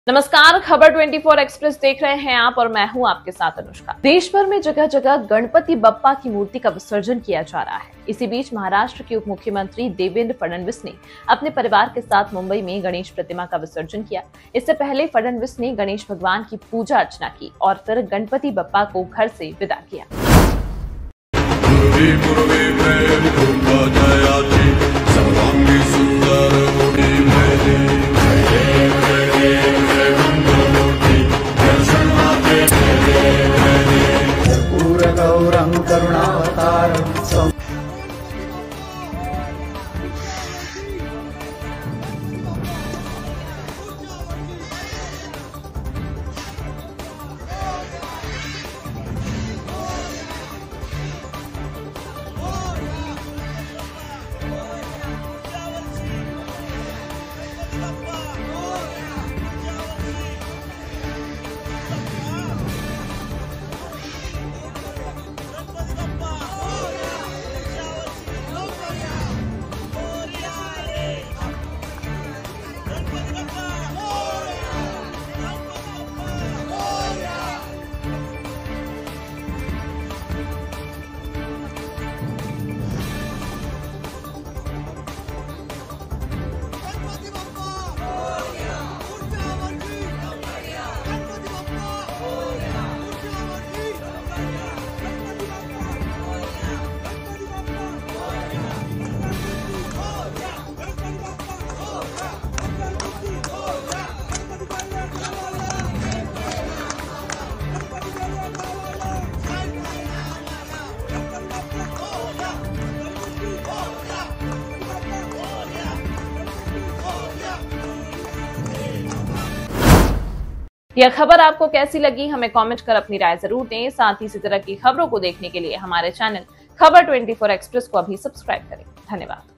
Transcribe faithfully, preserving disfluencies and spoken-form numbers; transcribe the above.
नमस्कार, खबर चौबीस एक्सप्रेस देख रहे हैं आप और मैं हूं आपके साथ अनुष्का। देश भर में जगह जगह गणपति बप्पा की मूर्ति का विसर्जन किया जा रहा है। इसी बीच महाराष्ट्र के उप मुख्यमंत्री देवेंद्र फडणवीस ने अपने परिवार के साथ मुंबई में गणेश प्रतिमा का विसर्जन किया। इससे पहले फडणवीस ने गणेश भगवान की पूजा अर्चना की और फिर गणपति बप्पा को घर से विदा किया। यह खबर आपको कैसी लगी, हमें कमेंट कर अपनी राय जरूर दें। साथ ही इसी तरह की खबरों को देखने के लिए हमारे चैनल खबर चौबीस एक्सप्रेस को अभी सब्सक्राइब करें। धन्यवाद।